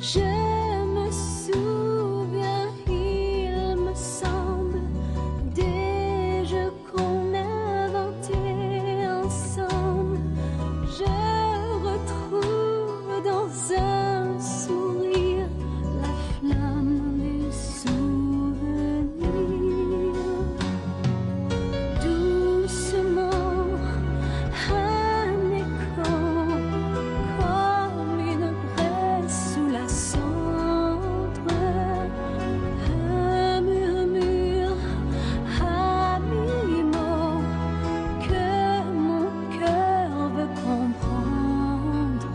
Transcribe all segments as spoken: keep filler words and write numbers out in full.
Je me souviens, il me semble, des jeux qu'on inventait ensemble. Je retrouve dans un sourire la flamme des souvenirs. Doucement, un écho, comme une braise sous la cendre, un murmure à mi-mot que mon cœur veut comprendre.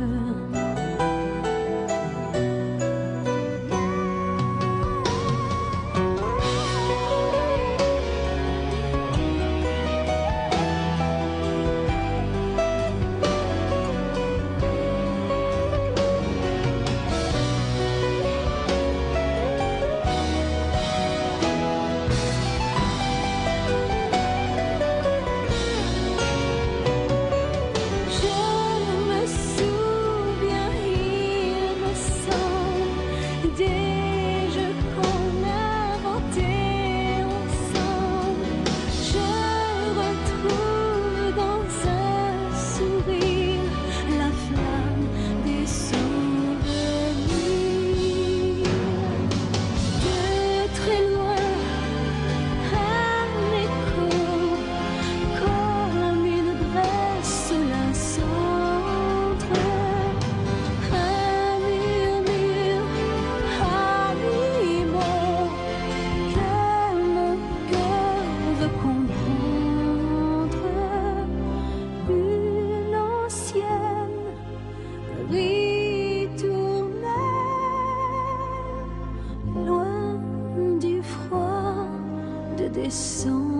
Je me souviens, il me semble, des jeux qu'on inventait ensemble. Je retrouve dans un sourire la flamme des souvenirs. De très loin, un écho, comme une braise sous la cendre, un murmure à mi-mot que mon cœur veut comprendre. Une ancienne ritournelle, loin du froid de décembre.